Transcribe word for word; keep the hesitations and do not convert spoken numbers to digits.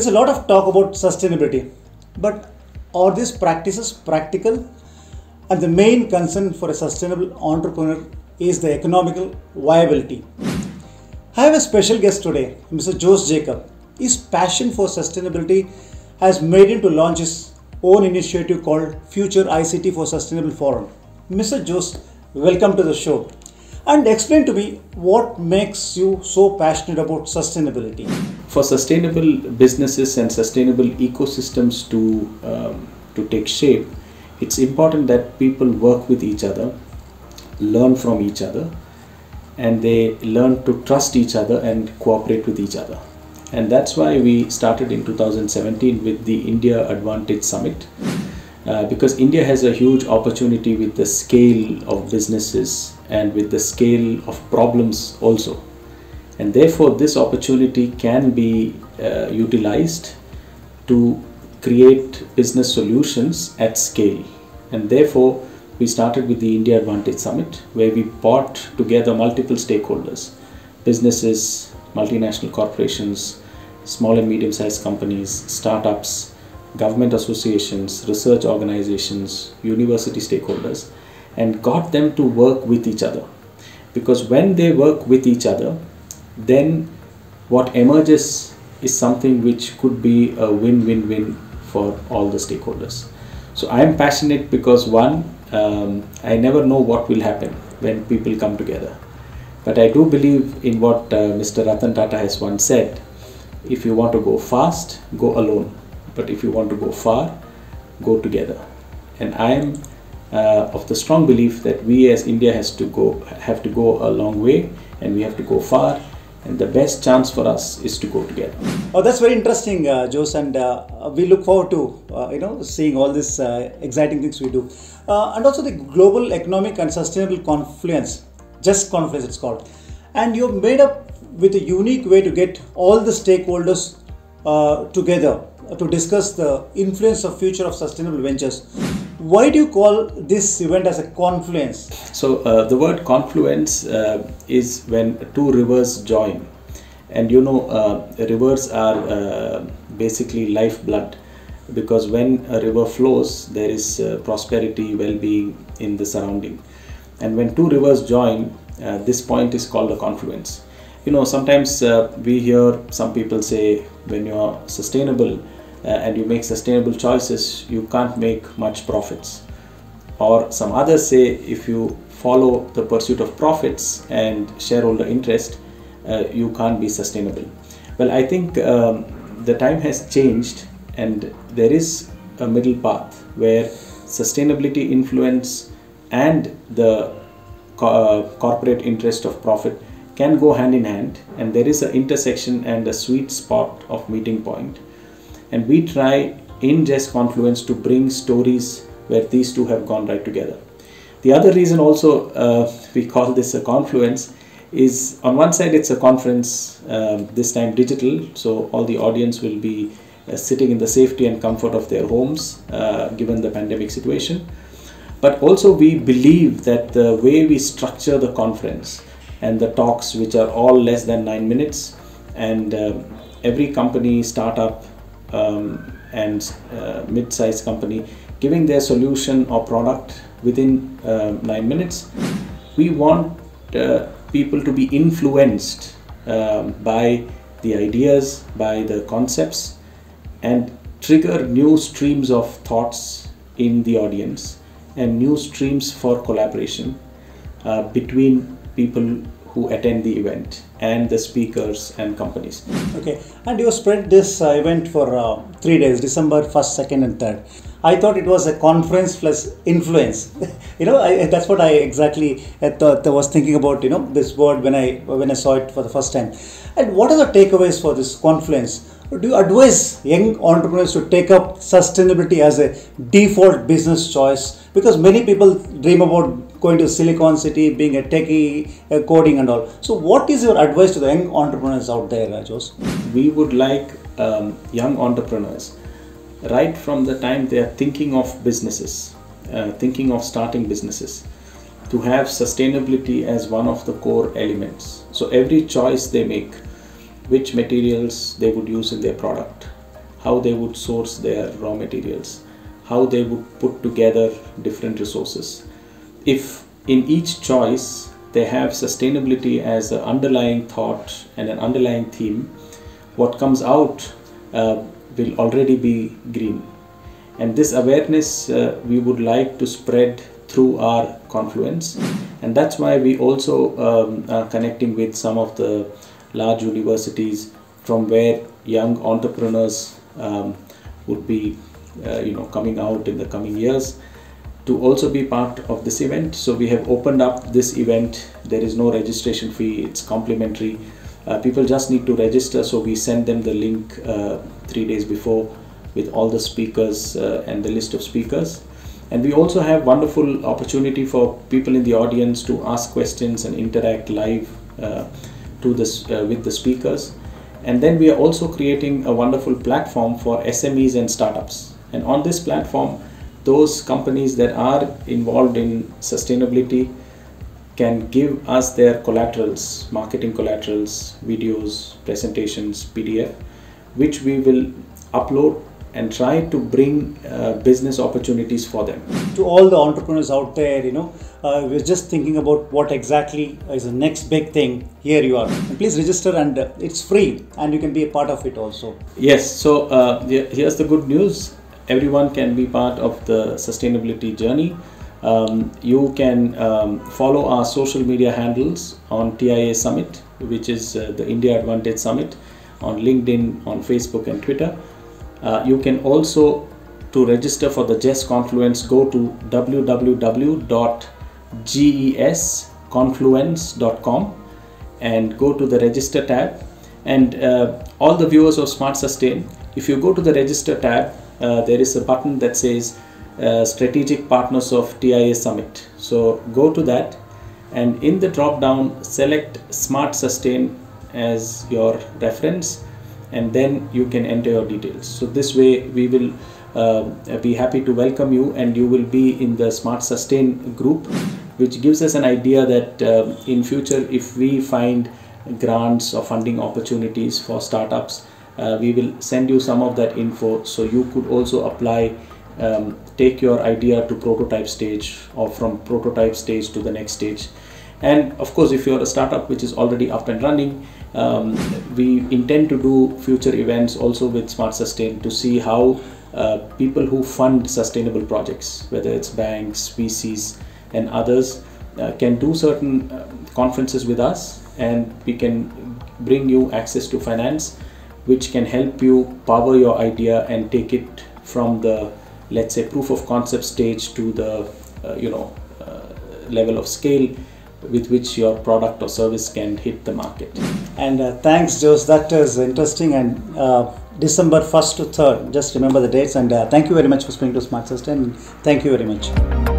There's a lot of talk about sustainability, but are these practices practical? And the main concern for a sustainable entrepreneur is the economical viability. I have a special guest today, Mister Jose Jacob. His passion for sustainability has made him to launch his own initiative called Future I C T for Sustainable Forum. Mister Jose, welcome to the show. And explain to me what makes you so passionate about sustainability. For sustainable businesses and sustainable ecosystems to um, to take shape, it's important that people work with each other, learn from each other, and they learn to trust each other and cooperate with each other. And that's why we started in two thousand seventeen with the India Advantage Summit, uh, because India has a huge opportunity with the scale of businesses and with the scale of problems also. And therefore this opportunity can be uh, utilized to create business solutions at scale. And therefore we started with the India Advantage Summit, where we brought together multiple stakeholders, businesses, multinational corporations, small and medium-sized companies, startups, government associations, research organizations, university stakeholders, and got them to work with each other. Because when they work with each other, then what emerges is something which could be a win-win-win for all the stakeholders. So I am passionate because one, um, I never know what will happen when people come together. But I do believe in what uh, Mister Ratan Tata has once said: if you want to go fast, go alone. But if you want to go far, go together. And I am uh, of the strong belief that we as India has to go, have to go a long way, and we have to go far. And the best chance for us is to go together. Oh, that's very interesting, uh, Jose, and uh, we look forward to uh, you know seeing all these uh, exciting things we do, uh, and also the global economic and sustainable confluence, just confluence it's called, and you've made up with a unique way to get all the stakeholders uh, together to discuss the influence of future of sustainable ventures. Why do you call this event as a confluence? So uh, the word confluence uh, is when two rivers join, and you know uh, rivers are uh, basically lifeblood, because when a river flows there is uh, prosperity, well-being in the surrounding, and when two rivers join, uh, this point is called a confluence. You know, sometimes uh, we hear some people say, when you are sustainable Uh, and you make sustainable choices, you can't make much profits. Or some others say, if you follow the pursuit of profits and shareholder interest, uh, you can't be sustainable. Well, I think um, the time has changed, and there is a middle path where sustainability influence and the co uh, corporate interest of profit can go hand in hand, and there is an intersection and a sweet spot of meeting point. And we try in Just Confluence to bring stories where these two have gone right together. The other reason also uh, we call this a confluence is, on one side it's a conference, um, this time digital, so all the audience will be uh, sitting in the safety and comfort of their homes uh, given the pandemic situation. But also we believe that the way we structure the conference and the talks, which are all less than nine minutes, and uh, every company, startup, Um, and uh, mid-sized company giving their solution or product within uh, nine minutes. We want uh, people to be influenced um, by the ideas, by the concepts, and trigger new streams of thoughts in the audience and new streams for collaboration uh, between people who attend the event and the speakers and companies. Okay, and you spread this uh, event for uh, three days, December first, second and third. I thought it was a conference plus influence. you know, I, that's what I exactly thought, I was thinking about, you know, this word when I, when I saw it for the first time. And what are the takeaways for this confluence? Do you advise young entrepreneurs to take up sustainability as a default business choice? Because many people dream about going to Silicon City, being a techie, uh, coding and all. So what is your advice to the young entrepreneurs out there, Jose? We would like um, young entrepreneurs, right from the time they are thinking of businesses, uh, thinking of starting businesses, to have sustainability as one of the core elements. So every choice they make, which materials they would use in their product, how they would source their raw materials, how they would put together different resources. If in each choice they have sustainability as an underlying thought and an underlying theme, what comes out uh, will already be green. And this awareness uh, we would like to spread through our Confluence, and that's why we also um, are connecting with some of the large universities from where young entrepreneurs um, would be uh, you know coming out in the coming years to also be part of this event. So we have opened up this event. There is no registration fee, it's complimentary. Uh, people just need to register, so we send them the link uh, three days before with all the speakers uh, and the list of speakers. And we also have wonderful opportunity for people in the audience to ask questions and interact live uh, to this uh, with the speakers. And then we are also creating a wonderful platform for S M Es and startups. And on this platform, those companies that are involved in sustainability can give us their collaterals, marketing collaterals, videos, presentations, P D F, which we will upload and try to bring uh, business opportunities for them. To all the entrepreneurs out there, you know, uh, we're just thinking about what exactly is the next big thing. Here you are. And please register, and uh, it's free, and you can be a part of it also. Yes, so uh, here's the good news. Everyone can be part of the sustainability journey. Um, you can um, follow our social media handles on T I A Summit, which is uh, the India Advantage Summit, on LinkedIn, on Facebook and Twitter. Uh, you can also, to register for the J E S Confluence, go to w w w dot ges confluence dot com and go to the register tab. And uh, all the viewers of Smart Sustain, if you go to the register tab, uh, there is a button that says uh, Strategic Partners of T I A Summit. So go to that, and in the drop down, select Smart Sustain as your reference, and then you can enter your details. So this way we will uh, be happy to welcome you, and you will be in the Smart Sustain group, which gives us an idea that uh, in future, if we find grants or funding opportunities for startups, uh, we will send you some of that info, so you could also apply, um, take your idea to prototype stage, or from prototype stage to the next stage. And of course, if you're a startup which is already up and running, um, we intend to do future events also with Smart Sustain to see how uh, people who fund sustainable projects, whether it's banks, V Cs and others, uh, can do certain uh, conferences with us, and we can bring you access to finance, which can help you power your idea and take it from the, let's say, proof of concept stage to the uh, you know uh, level of scale with which your product or service can hit the market. And uh, thanks, Jose. That is interesting. And uh, December first to third, just remember the dates. And uh, thank you very much for speaking to Smart Sustain. Thank you very much.